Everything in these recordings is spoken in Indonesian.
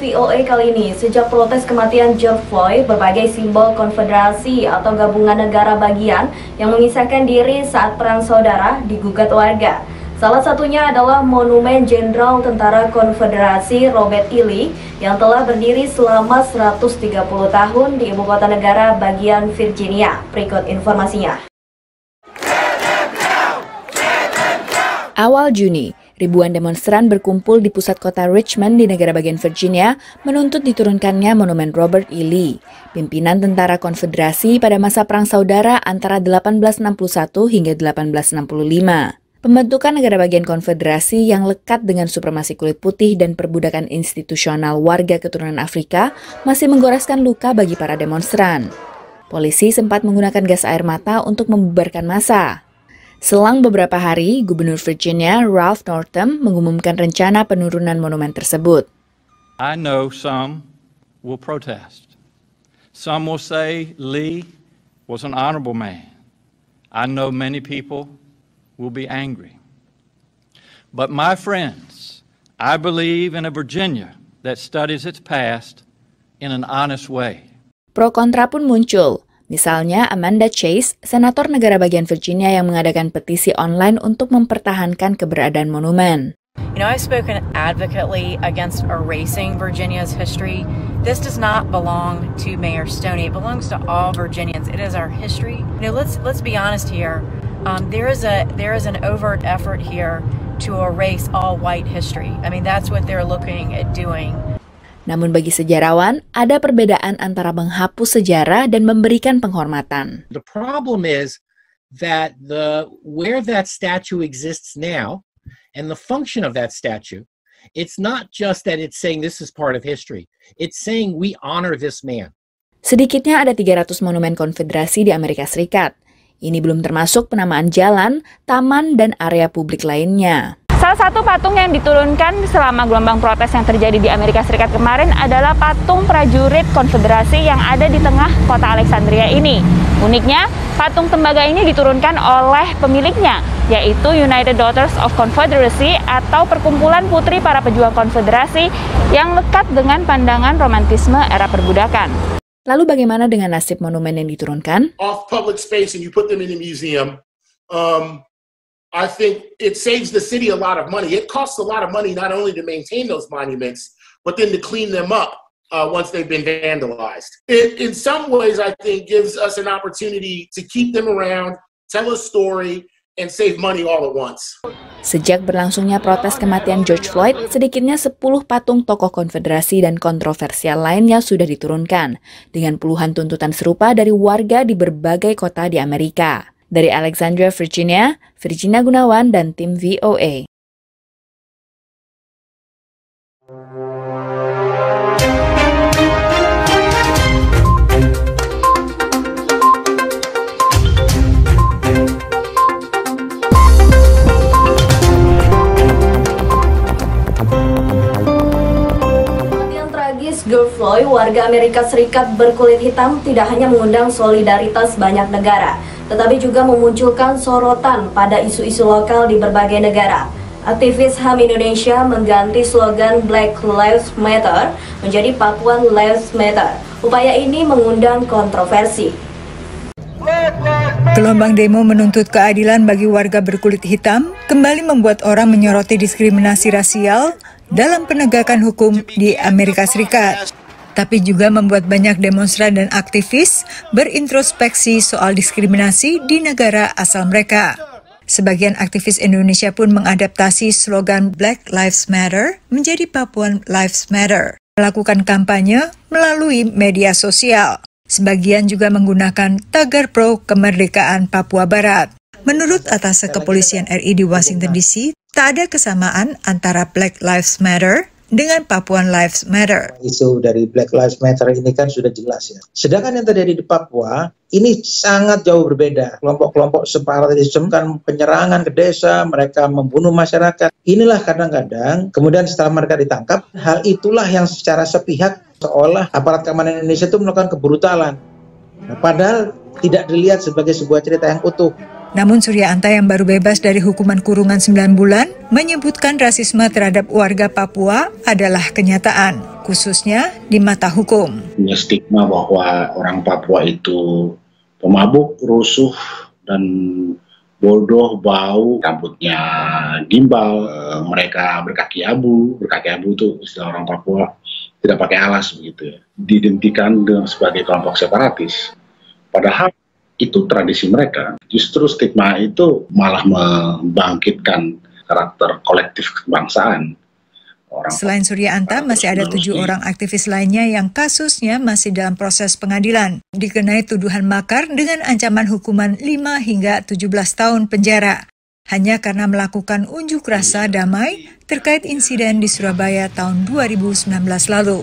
VOA kali ini, sejak protes kematian George Floyd, berbagai simbol konfederasi atau gabungan negara bagian yang mengisahkan diri saat perang saudara digugat warga. Salah satunya adalah Monumen Jenderal Tentara Konfederasi Robert E. Lee yang telah berdiri selama 130 tahun di ibu kota negara bagian Virginia. Berikut informasinya. Awal Juni, ribuan demonstran berkumpul di pusat kota Richmond di negara bagian Virginia menuntut diturunkannya Monumen Robert E. Lee, pimpinan tentara konfederasi pada masa Perang Saudara antara 1861 hingga 1865. Pembentukan negara bagian konfederasi yang lekat dengan supremasi kulit putih dan perbudakan institusional warga keturunan Afrika masih menggoreskan luka bagi para demonstran. Polisi sempat menggunakan gas air mata untuk membubarkan massa. Selang beberapa hari, Gubernur Virginia Ralph Northam mengumumkan rencana penurunan monumen tersebut. I know some will protest. Some will say Lee was an honorable man. I know many people will be angry. But my friends, I believe in a Virginia that studies its past in an honest way. Pro kontra pun muncul. Misalnya Amanda Chase, senator negara bagian Virginia yang mengadakan petisi online untuk mempertahankan keberadaan monumen. You know, I've spoken advocately against erasing Virginia's history. This does not belong to Mayor Stoney. It belongs to all Virginians. It is our history. You know, let's be honest here. There is an overt effort here to erase all white history. I mean, that's what they're looking at doing. Namun bagi sejarawan, ada perbedaan antara menghapus sejarah dan memberikan penghormatan. The problem is that where that statue exists now and the function of that statue, it's not just that it's saying this is part of history. It's saying we honor this man. Sedikitnya ada 300 monumen konfederasi di Amerika Serikat. Ini belum termasuk penamaan jalan, taman, dan area publik lainnya. Salah satu patung yang diturunkan selama gelombang protes yang terjadi di Amerika Serikat kemarin adalah patung prajurit konfederasi yang ada di tengah kota Alexandria ini. Uniknya, patung tembaga ini diturunkan oleh pemiliknya, yaitu United Daughters of Confederacy atau perkumpulan putri para pejuang konfederasi yang lekat dengan pandangan romantisme era perbudakan. Lalu bagaimana dengan nasib monumen yang diturunkan? Off public space and you put them in a museum. I think it saves the city a lot of money. It costs a lot of money not only to maintain those monuments, but then to clean them up once they've been vandalized. It, in some ways, I think, gives us an opportunity to keep them around, tell a story, and save money all at once. Sejak berlangsungnya protes kematian George Floyd, sedikitnya 10 patung tokoh konfederasi dan kontroversial lainnya sudah diturunkan, dengan puluhan tuntutan serupa dari warga di berbagai kota di Amerika. Dari Alexandria, Virginia, Virginia Gunawan, dan tim VOA. Kematian tragis George Floyd, warga Amerika Serikat berkulit hitam, tidak hanya mengundang solidaritas banyak negara, tetapi juga memunculkan sorotan pada isu-isu lokal di berbagai negara. Aktivis HAM Indonesia mengganti slogan Black Lives Matter menjadi Papuan Lives Matter. Upaya ini mengundang kontroversi. Gelombang demo menuntut keadilan bagi warga berkulit hitam kembali membuat orang menyoroti diskriminasi rasial dalam penegakan hukum di Amerika Serikat. Tapi juga membuat banyak demonstran dan aktivis berintrospeksi soal diskriminasi di negara asal mereka. Sebagian aktivis Indonesia pun mengadaptasi slogan Black Lives Matter menjadi Papuan Lives Matter, melakukan kampanye melalui media sosial. Sebagian juga menggunakan tagar pro kemerdekaan Papua Barat. Menurut Atase Kepolisian RI di Washington DC, tak ada kesamaan antara Black Lives Matter dengan Papuan Lives Matter. Isu dari Black Lives Matter ini kan sudah jelas ya. Sedangkan yang terjadi di Papua ini sangat jauh berbeda. Kelompok-kelompok separatisme kan penyerangan ke desa, mereka membunuh masyarakat. Inilah kadang-kadang kemudian setelah mereka ditangkap, hal itulah yang secara sepihak seolah aparat keamanan Indonesia itu melakukan kebrutalan. Nah, padahal tidak dilihat sebagai sebuah cerita yang utuh. Namun Surya Anta yang baru bebas dari hukuman kurungan 9 bulan menyebutkan rasisme terhadap warga Papua adalah kenyataan, khususnya di mata hukum. Stigma bahwa orang Papua itu pemabuk, rusuh, dan bodoh, bau, rambutnya gimbal, mereka berkaki abu itu istilah orang Papua, tidak pakai alas begitu ya. Diidentikan sebagai kelompok separatis. Padahal itu tradisi mereka. Justru stigma itu malah membangkitkan karakter kolektif kebangsaan. Selain Surya Anta, masih ada 7 orang aktivis lainnya yang kasusnya masih dalam proses pengadilan. Dikenai tuduhan makar dengan ancaman hukuman 5 hingga 17 tahun penjara. Hanya karena melakukan unjuk rasa damai terkait insiden di Surabaya tahun 2019 lalu.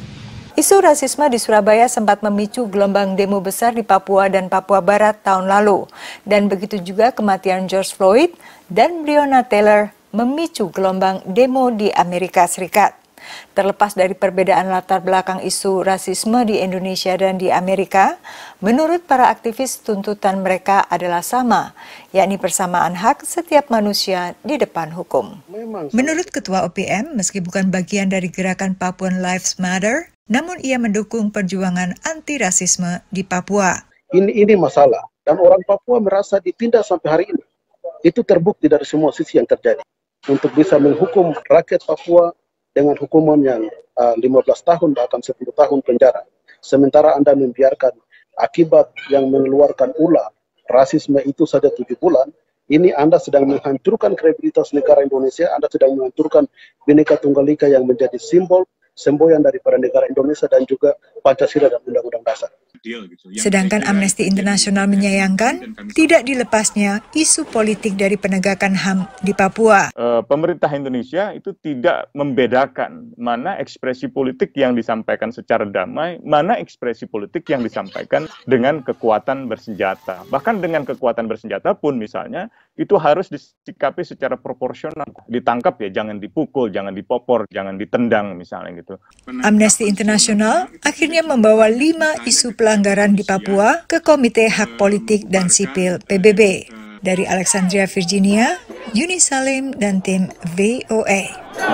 Isu rasisme di Surabaya sempat memicu gelombang demo besar di Papua dan Papua Barat tahun lalu. Dan begitu juga kematian George Floyd dan Breonna Taylor memicu gelombang demo di Amerika Serikat. Terlepas dari perbedaan latar belakang isu rasisme di Indonesia dan di Amerika, menurut para aktivis tuntutan mereka adalah sama, yakni persamaan hak setiap manusia di depan hukum. Menurut Ketua OPM, meski bukan bagian dari gerakan Papuan Lives Matter, namun ia mendukung perjuangan anti-rasisme di Papua. Ini masalah, dan orang Papua merasa ditindas sampai hari ini. Itu terbukti dari semua sisi yang terjadi. Untuk bisa menghukum rakyat Papua dengan hukuman yang 15 tahun bahkan 10 tahun penjara. Sementara Anda membiarkan akibat yang mengeluarkan ulah rasisme itu saja 7 bulan, ini Anda sedang menghancurkan kredibilitas negara Indonesia, Anda sedang menghancurkan Bhinneka Tunggal Ika yang menjadi simbol semboyan daripada negara Indonesia dan juga Pancasila dan Undang-Undang Dasar. Sedangkan Amnesty International menyayangkan tidak dilepasnya isu politik dari penegakan HAM di Papua. Pemerintah Indonesia itu tidak membedakan mana ekspresi politik yang disampaikan secara damai, mana ekspresi politik yang disampaikan dengan kekuatan bersenjata. Bahkan dengan kekuatan bersenjata pun misalnya, itu harus disikapi secara proporsional. Ditangkap ya, jangan dipukul, jangan dipopor, jangan ditendang misalnya gitu. Amnesty International akhirnya membawa 5 isu pelanggaran di Papua ke Komite Hak Politik dan Sipil PBB. Dari Alexandria, Virginia, Yuni Salim dan tim VOA.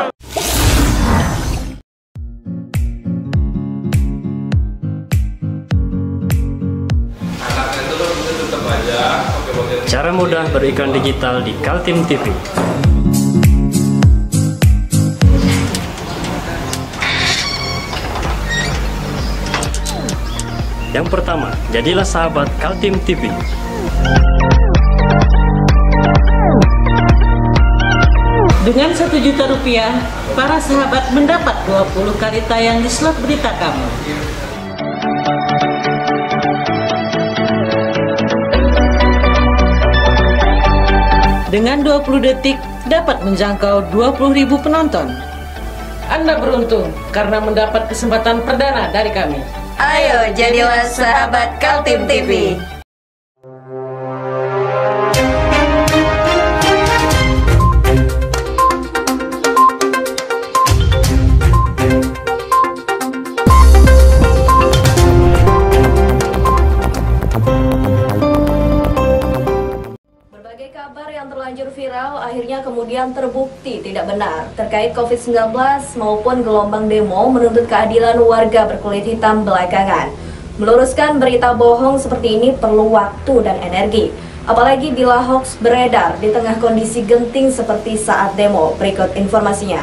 Cara mudah beriklan digital di Kaltim TV. Yang pertama, jadilah sahabat Kaltim TV. Dengan Rp1.000.000, para sahabat mendapat 20 kali tayang di slot berita kamu. Dengan 20 detik dapat menjangkau 20.000 penonton. Anda beruntung karena mendapat kesempatan perdana dari kami. Ayo jadilah sahabat Kaltim TV. Terlanjur viral, akhirnya kemudian terbukti tidak benar terkait COVID-19 maupun gelombang demo menuntut keadilan warga berkulit hitam belakangan. Meluruskan berita bohong seperti ini perlu waktu dan energi, apalagi bila hoax beredar di tengah kondisi genting seperti saat demo. Berikut informasinya.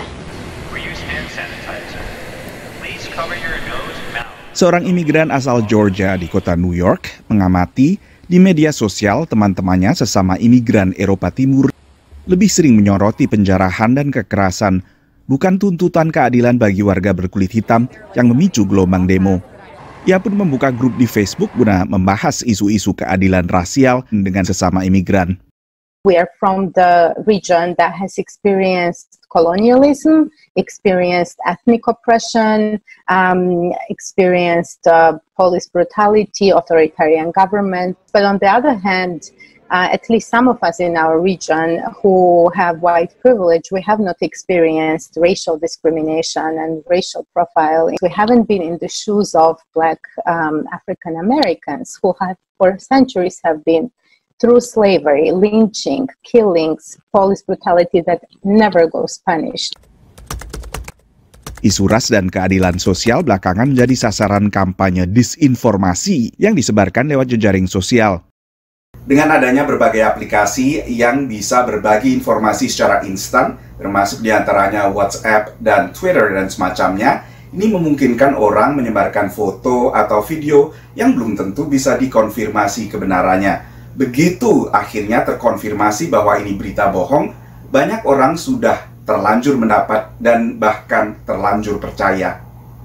Seorang imigran asal Georgia di kota New York mengamati di media sosial teman-temannya sesama imigran Eropa Timur lebih sering menyoroti penjarahan dan kekerasan, bukan tuntutan keadilan bagi warga berkulit hitam yang memicu gelombang demo. Ia pun membuka grup di Facebook guna membahas isu-isu keadilan rasial dengan sesama imigran. We are from the region that has experienced colonialism, experienced ethnic oppression, experienced police brutality, authoritarian government. But on the other hand, at least some of us in our region who have white privilege, we have not experienced racial discrimination and racial profiling. We haven't been in the shoes of Black African Americans who have for centuries have been through slavery, lynching, killings, police brutality that never goes punished. Isu ras dan keadilan sosial belakangan menjadi sasaran kampanye disinformasi yang disebarkan lewat jejaring sosial. Dengan adanya berbagai aplikasi yang bisa berbagi informasi secara instan, termasuk diantaranya WhatsApp dan Twitter dan semacamnya, ini memungkinkan orang menyebarkan foto atau video yang belum tentu bisa dikonfirmasi kebenarannya. Begitu akhirnya terkonfirmasi bahwa ini berita bohong, banyak orang sudah terlanjur mendapat dan bahkan terlanjur percaya.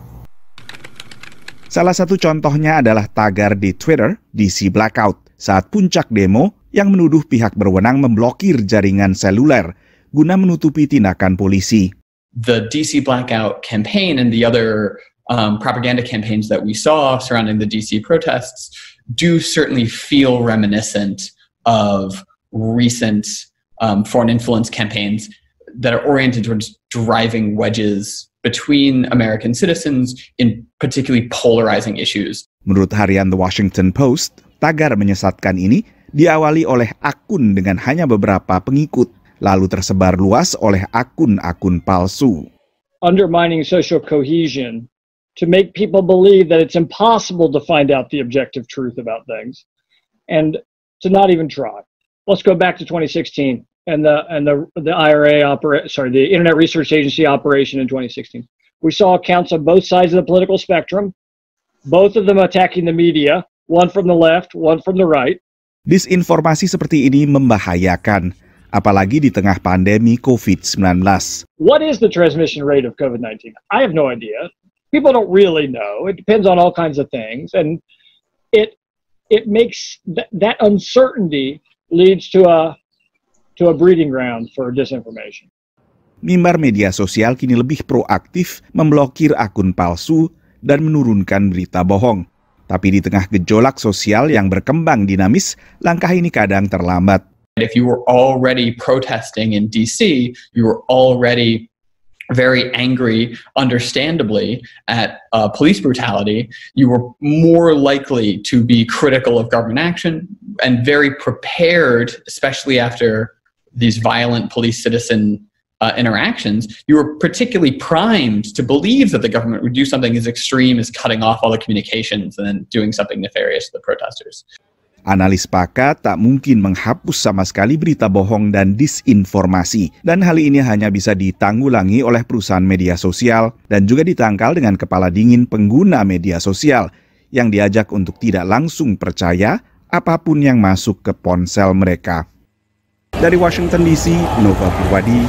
Salah satu contohnya adalah tagar di Twitter, DC Blackout, saat puncak demo yang menuduh pihak berwenang memblokir jaringan seluler guna menutupi tindakan polisi. The DC Blackout campaign and the other propaganda campaigns that we saw surrounding the DC protests do certainly feel reminiscent of recent foreign influence campaigns that are oriented towards driving wedges between American citizens in particularly polarizing issues. Menurut harian The Washington Post, tagar menyesatkan ini diawali oleh akun dengan hanya beberapa pengikut, lalu tersebar luas oleh akun-akun palsu. Undermining social cohesion to make people believe that it's impossible to find out the objective truth about things and to not even try. Let's go back to 2016 and the IRA the Internet Research Agency operation in 2016. We saw accounts on both sides of the political spectrum, both of them attacking the media, one from the left, one from the right. Disinformasi seperti ini membahayakan, apalagi di tengah pandemi COVID-19. What is the transmission rate of COVID-19? I have no idea. People don't really know. It depends on all kinds of things, and it makes that uncertainty leads to a breeding ground for disinformation. Mimbar media sosial kini lebih proaktif memblokir akun palsu dan menurunkan berita bohong. Tapi di tengah gejolak sosial yang berkembang dinamis, langkah ini kadang terlambat. If you were already protesting in DC, you were already very angry, understandably, at police brutality, you were more likely to be critical of government action and very prepared, especially after these violent police-citizen interactions, you were particularly primed to believe that the government would do something as extreme as cutting off all the communications and then doing something nefarious to the protesters. Analis sepakat tak mungkin menghapus sama sekali berita bohong dan disinformasi, dan hal ini hanya bisa ditanggulangi oleh perusahaan media sosial dan juga ditangkal dengan kepala dingin pengguna media sosial yang diajak untuk tidak langsung percaya apapun yang masuk ke ponsel mereka. Dari Washington DC, Nova Purwadi,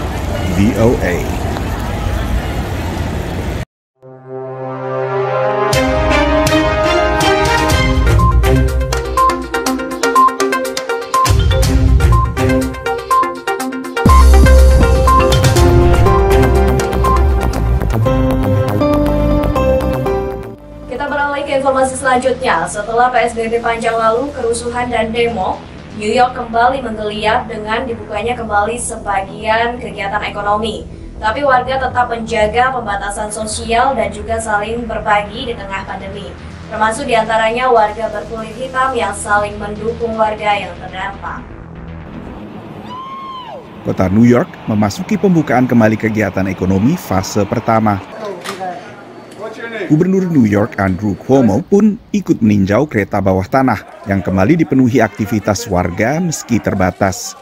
VOA. Kita beralih ke informasi selanjutnya. Setelah PSBB panjang lalu, kerusuhan dan demo, New York kembali menggeliat dengan dibukanya kembali sebagian kegiatan ekonomi. Tapi warga tetap menjaga pembatasan sosial dan juga saling berbagi di tengah pandemi. Termasuk diantaranya warga berkulit hitam yang saling mendukung warga yang terdampak. Kota New York memasuki pembukaan kembali kegiatan ekonomi fase pertama. Gubernur New York Andrew Cuomo pun ikut meninjau kereta bawah tanah yang kembali dipenuhi aktivitas warga meski terbatas.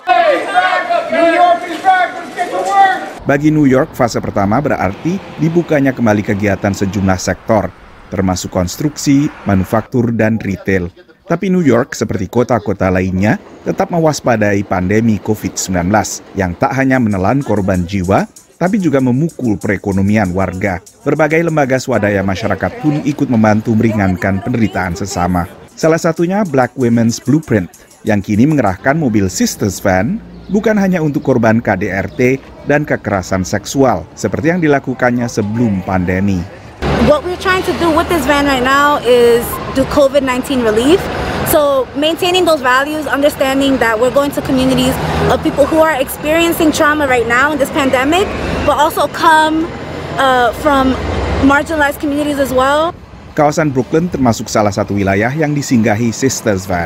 Bagi New York, fase pertama berarti dibukanya kembali kegiatan sejumlah sektor, termasuk konstruksi, manufaktur, dan retail. Tapi New York, seperti kota-kota lainnya, tetap mewaspadai pandemi COVID-19 yang tak hanya menelan korban jiwa, tapi juga memukul perekonomian warga. Berbagai lembaga swadaya masyarakat pun ikut membantu meringankan penderitaan sesama. Salah satunya Black Women's Blueprint, yang kini mengerahkan mobil Sisters Van bukan hanya untuk korban KDRT dan kekerasan seksual, seperti yang dilakukannya sebelum pandemi. What we're trying to do with this van right now is do COVID-19 relief. So maintaining those values, understanding that we're going to communities of people who are experiencing trauma right now in this pandemic, but also come from marginalized communities as well. Kawasan Brooklyn termasuk salah satu wilayah yang disinggahi Sisters Van.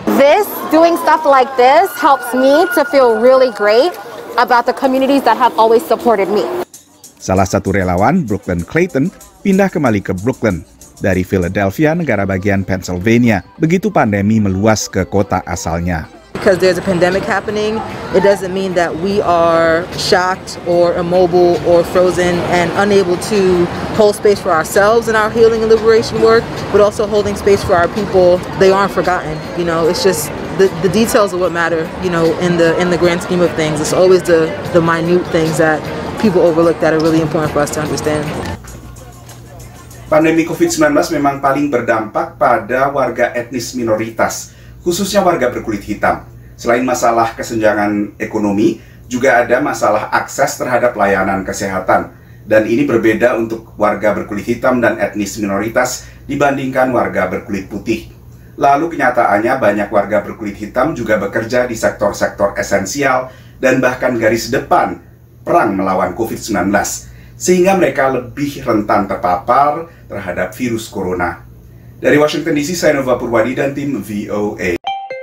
Doing stuff like this helps me to feel really great about the communities that have always supported me. Salah satu relawan, Brooklyn Clayton, pindah kembali ke Brooklyn dari Philadelphia, negara bagian Pennsylvania, begitu pandemi meluas ke kota asalnya. Because there's a pandemic happening, it doesn't mean that we are shocked or immobile or frozen and unable to hold space for ourselves in our healing and liberation work, but also holding space for our people. They aren't forgotten. You know, it's just the details of what matter, you know, in the grand scheme of things. It's always the minute things that people overlook that are really important for us to understand. Pandemi COVID-19 memang paling berdampak pada warga etnis minoritas, khususnya warga berkulit hitam. Selain masalah kesenjangan ekonomi, juga ada masalah akses terhadap layanan kesehatan. Dan ini berbeda untuk warga berkulit hitam dan etnis minoritas dibandingkan warga berkulit putih. Lalu kenyataannya banyak warga berkulit hitam juga bekerja di sektor-sektor esensial dan bahkan garis depan perang melawan COVID-19. Sehingga mereka lebih rentan terpapar terhadap virus corona. Dari Washington DC, saya Nova Purwadi dan tim VOA.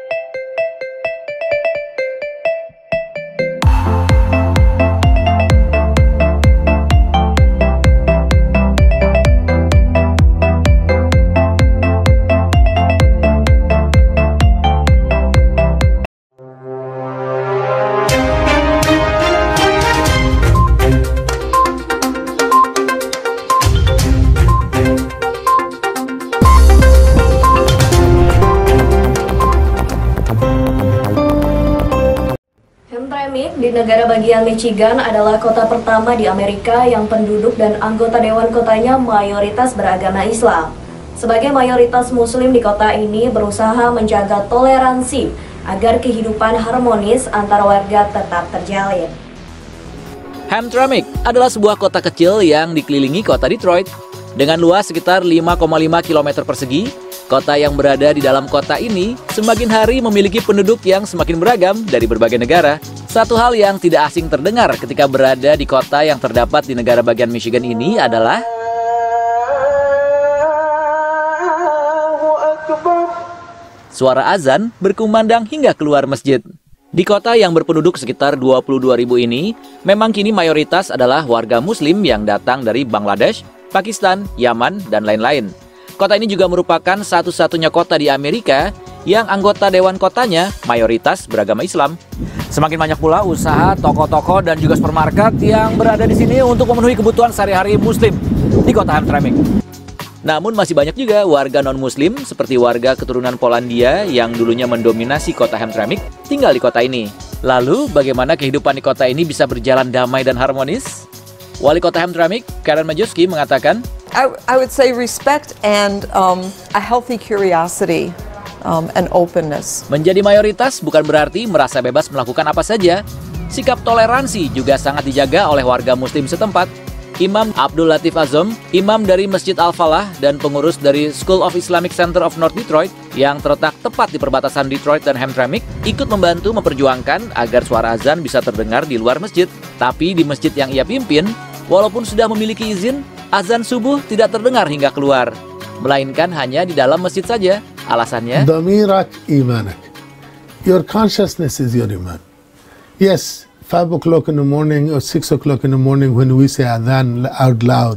Di negara bagian Michigan adalah kota pertama di Amerika yang penduduk dan anggota dewan kotanya mayoritas beragama Islam. Sebagai mayoritas Muslim di kota ini berusaha menjaga toleransi agar kehidupan harmonis antara warga tetap terjalin. Hamtramck adalah sebuah kota kecil yang dikelilingi kota Detroit. Dengan luas sekitar 5,5 km persegi, kota yang berada di dalam kota ini semakin hari memiliki penduduk yang semakin beragam dari berbagai negara. Satu hal yang tidak asing terdengar ketika berada di kota yang terdapat di negara bagian Michigan ini adalah suara azan berkumandang hingga keluar masjid. Di kota yang berpenduduk sekitar 22.000 ini, memang kini mayoritas adalah warga Muslim yang datang dari Bangladesh, Pakistan, Yaman, dan lain-lain. Kota ini juga merupakan satu-satunya kota di Amerika yang anggota dewan kotanya mayoritas beragama Islam. Semakin banyak pula usaha, toko-toko, dan juga supermarket yang berada di sini untuk memenuhi kebutuhan sehari-hari Muslim di kota Hamtramck. Namun masih banyak juga warga non-Muslim seperti warga keturunan Polandia yang dulunya mendominasi kota Hamtramck tinggal di kota ini. Lalu bagaimana kehidupan di kota ini bisa berjalan damai dan harmonis? Wali kota Hamtramck, Karen Majewski, mengatakan, I would say respect and a healthy curiosity. And openness. Menjadi mayoritas bukan berarti merasa bebas melakukan apa saja. Sikap toleransi juga sangat dijaga oleh warga Muslim setempat. Imam Abdul Latif Azom, imam dari Masjid Al-Falah dan pengurus dari School of Islamic Center of North Detroit yang terletak tepat di perbatasan Detroit dan Hamtramck, ikut membantu memperjuangkan agar suara azan bisa terdengar di luar masjid. Tapi di masjid yang ia pimpin, walaupun sudah memiliki izin, azan subuh tidak terdengar hingga keluar, melainkan hanya di dalam masjid saja. Alasannya, Damirak imanak. Your consciousness is your iman. Yes, 5 o'clock in the morning or 6 o'clock in the morning when we say adhan out loud,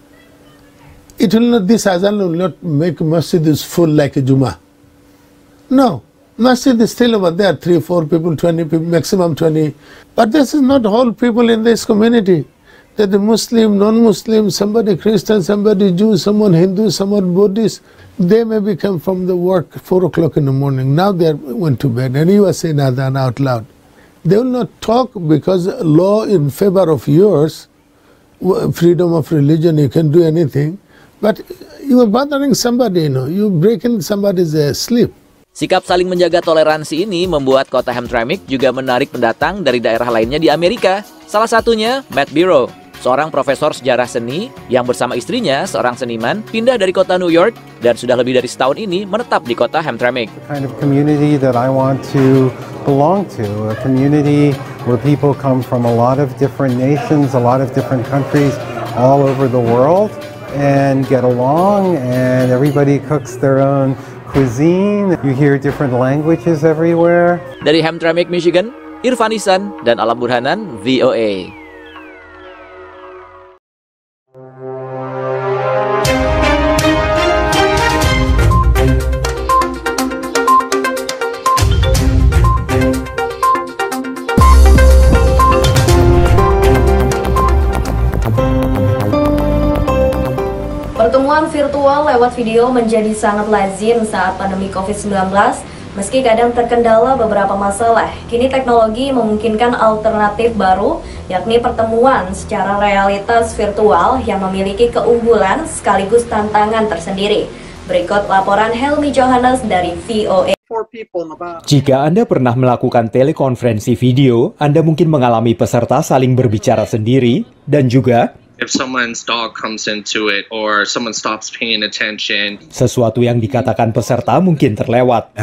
this adhan will not make masjid is full like a Jummah. No, masjid is still over there, 3, 4 people, 20 people, maximum 20. But this is not all people in this community. That the Muslim, non-Muslim, somebody Christian, somebody Jew, someone Hindu, someone Buddhist, they maybe come from the work 4 o'clock in the morning. Now they went to bed and you are saying adhan out loud. They will not talk because law in favor of yours, freedom of religion, you can do anything. But you are bothering somebody, you breaking somebody's sleep. Sikap saling menjaga toleransi ini membuat kota Hamtramck juga menarik pendatang dari daerah lainnya di Amerika. Salah satunya Matt Biro, seorang profesor sejarah seni yang bersama istrinya, seorang seniman, pindah dari kota New York dan sudah lebih dari setahun ini menetap di kota Hamtramck. Kind of community that I want to belong to, a community where people come from a lot of different nations, a lot of different countries all over the world and get along, and everybody cooks their own cuisine. You hear different languages everywhere. Dari Hamtramck, Michigan, Irfan Ihsan dan Alam Burhanan, VOA. Pertemuan virtual lewat video menjadi sangat lazim saat pandemi COVID-19. Meski kadang terkendala beberapa masalah, kini teknologi memungkinkan alternatif baru, yakni pertemuan secara realitas virtual yang memiliki keunggulan sekaligus tantangan tersendiri. Berikut laporan Helmi Johannes dari VOA. Jika Anda pernah melakukan telekonferensi video, Anda mungkin mengalami peserta saling berbicara sendiri dan juga if someone's dog comes into it or someone stops paying attention. Sesuatu yang dikatakan peserta mungkin terlewat.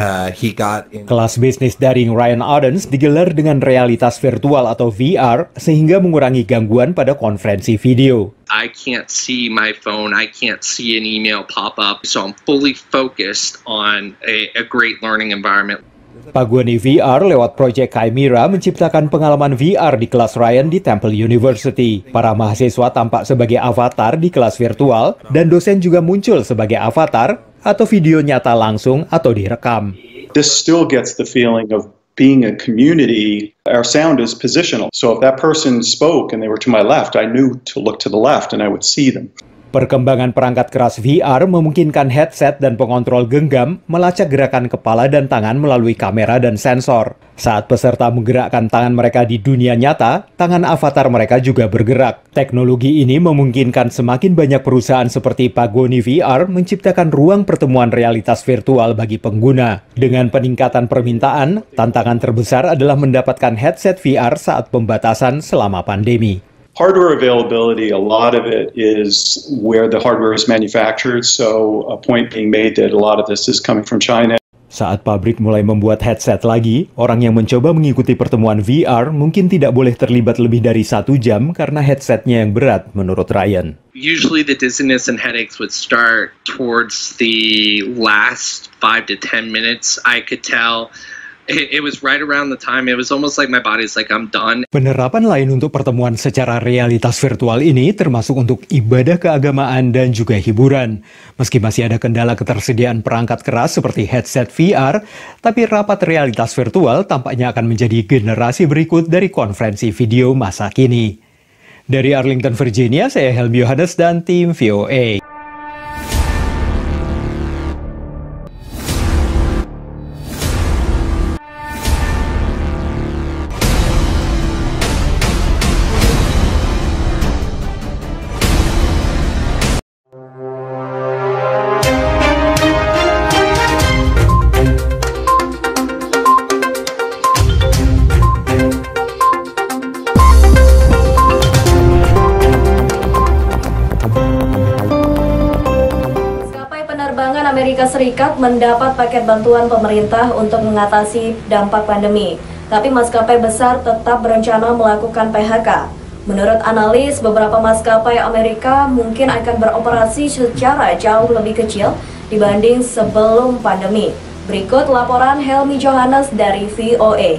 Kelas bisnis daring Ryan Adams digelar dengan realitas virtual atau VR sehingga mengurangi gangguan pada konferensi video. I can't see my phone, I can't see an email pop up, so I'm fully focused on a great learning environment. Paguyani VR lewat proyek Chimera menciptakan pengalaman VR di kelas Ryan di Temple University. Para mahasiswa tampak sebagai avatar di kelas virtual dan dosen juga muncul sebagai avatar atau video nyata langsung atau direkam. This still gets the feeling of being a community. Our sound is positional. So if that person spoke and they were to my left, I knew to look to the left and I would see them. Perkembangan perangkat keras VR memungkinkan headset dan pengontrol genggam melacak gerakan kepala dan tangan melalui kamera dan sensor. Saat peserta menggerakkan tangan mereka di dunia nyata, tangan avatar mereka juga bergerak. Teknologi ini memungkinkan semakin banyak perusahaan seperti Paguyani VR menciptakan ruang pertemuan realitas virtual bagi pengguna. Dengan peningkatan permintaan, tantangan terbesar adalah mendapatkan headset VR saat pembatasan selama pandemi. Hardware availability, a lot of it is where the hardware is manufactured, so a point being made that a lot of this is coming from China. Saat pabrik mulai membuat headset lagi, orang yang mencoba mengikuti pertemuan VR mungkin tidak boleh terlibat lebih dari 1 jam karena headsetnya yang berat, menurut Ryan. Usually the dizziness and headaches would start towards the last 5 to 10 minutes. I could tell it was right around the time. It was almost like my body's like, I'm done. Penerapan lain untuk pertemuan secara realitas virtual ini termasuk untuk ibadah keagamaan dan juga hiburan. Meski masih ada kendala ketersediaan perangkat keras seperti headset VR, tapi rapat realitas virtual tampaknya akan menjadi generasi berikut dari konferensi video masa kini. Dari Arlington, Virginia, saya Helmi Johannes dan tim VOA. Amerika Serikat mendapat paket bantuan pemerintah untuk mengatasi dampak pandemi. Tapi maskapai besar tetap berencana melakukan PHK. Menurut analis, beberapa maskapai Amerika mungkin akan beroperasi secara jauh lebih kecil dibanding sebelum pandemi. Berikut laporan Helmi Johannes dari VOA.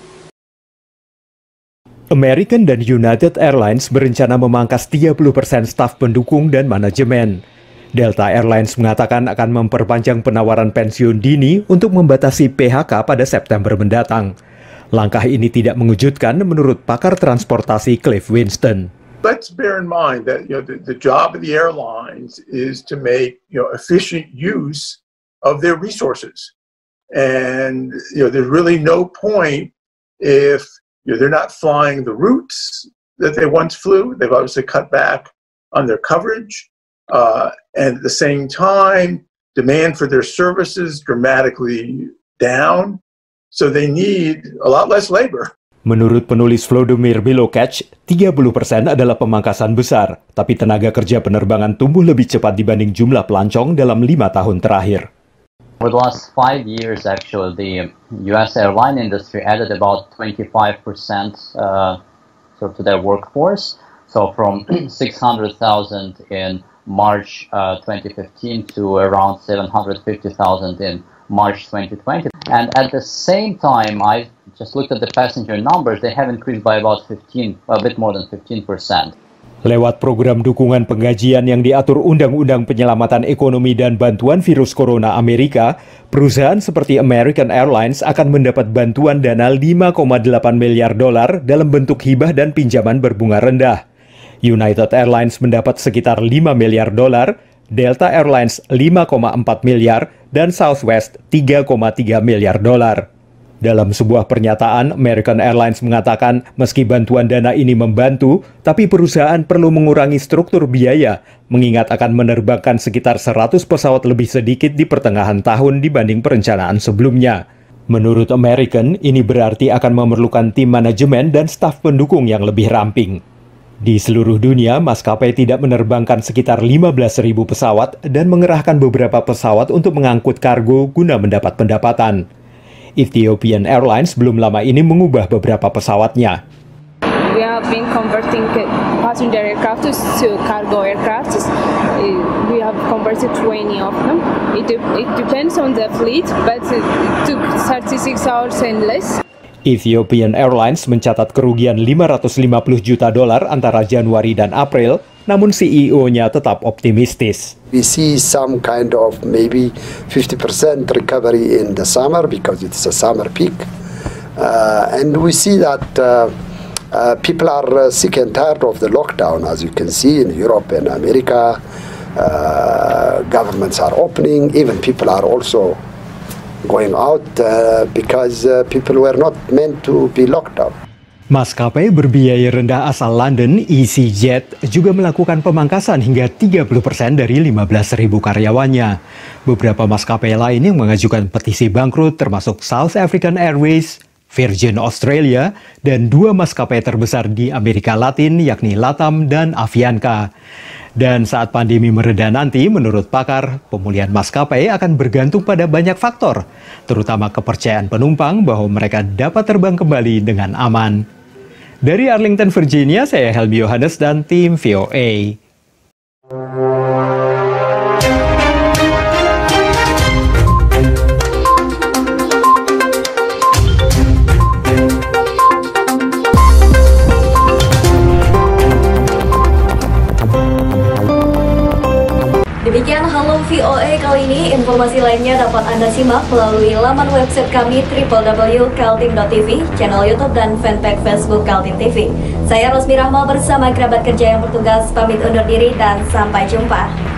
American dan United Airlines berencana memangkas 30% staf pendukung dan manajemen. Delta Airlines mengatakan akan memperpanjang penawaran pensiun dini untuk membatasi PHK pada September mendatang. Langkah ini tidak mengejutkan menurut pakar transportasi Cliff Winston. Let's bear in mind that the job of the airlines is to make efficient use of their resources, and there's really no point if they're not flying the routes that they once flew. They've obviously cut back on their coverage. And at the same time, demand for their services dramatically down, so they need a lot less labor. Menurut penulis Vladimir Bilokach, 30% adalah pemangkasan besar, tapi tenaga kerja penerbangan tumbuh lebih cepat dibanding jumlah pelancong dalam 5 tahun terakhir. For the last 5 years, actually, the U.S. airline industry added about 25% to their workforce. So So from 600,000 in March 2015 to around 750,000 in March 2020. And at the same time, I just looked at the passenger numbers. They have increased by about a bit more than 15%. Lewat program dukungan penggajian yang diatur Undang-Undang Penyelamatan Ekonomi dan Bantuan Virus Corona Amerika, perusahaan seperti American Airlines akan mendapat bantuan dana $5,8 miliar dalam bentuk hibah dan pinjaman berbunga rendah. United Airlines mendapat sekitar $5 miliar, Delta Airlines 5,4 miliar, dan Southwest 3,3 miliar dolar. Dalam sebuah pernyataan, American Airlines mengatakan meski bantuan dana ini membantu, tapi perusahaan perlu mengurangi struktur biaya, mengingat akan menerbangkan sekitar 100 pesawat lebih sedikit di pertengahan tahun dibanding perencanaan sebelumnya. Menurut American, ini berarti akan memerlukan tim manajemen dan staf pendukung yang lebih ramping. Di seluruh dunia, maskapai tidak menerbangkan sekitar 15.000 pesawat dan mengerahkan beberapa pesawat untuk mengangkut kargo guna mendapat pendapatan. Ethiopian Airlines belum lama ini mengubah beberapa pesawatnya. We have been converting passenger aircraft to cargo aircraft. We have converted 20 of them. It depends on the fleet, but it took 36 hours and less. Ethiopian Airlines mencatat kerugian $550 juta antara Januari dan April, namun CEO-nya tetap optimistis. We see some kind of maybe 50% recovery in the summer because it's a summer peak. And we see that people are sick and tired of the lockdown, as you can see in Europe and America. Governments are opening, even people are also going out because people were not meant to be locked up. Maskapai berbiaya rendah asal London, EasyJet, juga melakukan pemangkasan hingga 30% dari 15.000 karyawannya. Beberapa maskapai lain yang mengajukan petisi bangkrut termasuk South African Airways, Virgin Australia, dan 2 maskapai terbesar di Amerika Latin yakni LATAM dan Avianca. Dan saat pandemi mereda nanti, menurut pakar, pemulihan maskapai akan bergantung pada banyak faktor, terutama kepercayaan penumpang bahwa mereka dapat terbang kembali dengan aman. Dari Arlington, Virginia, saya Helmi Yohanes dan tim VOA. Demikian Halo VOA kali ini. Informasi lainnya dapat Anda simak melalui laman website kami www.kaltim.tv, channel YouTube dan fanpage Facebook Kaltim TV. Saya Rosmi Rahma bersama kerabat kerja yang bertugas pamit undur diri dan sampai jumpa.